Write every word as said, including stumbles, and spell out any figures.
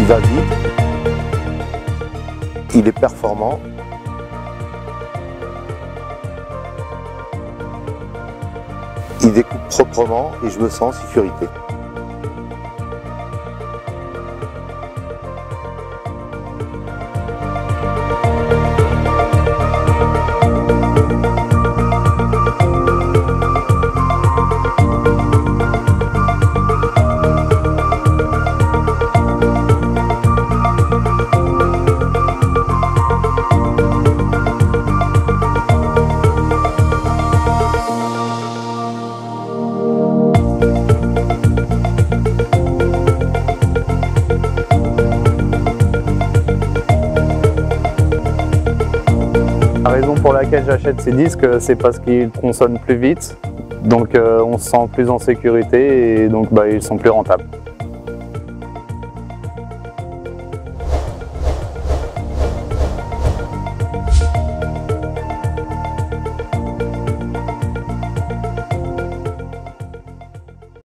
va vite, il est performant. Il découpe proprement et je me sens en sécurité. La raison pour laquelle j'achète ces disques, c'est parce qu'ils consomment plus vite, donc euh, on se sent plus en sécurité et donc bah, ils sont plus rentables.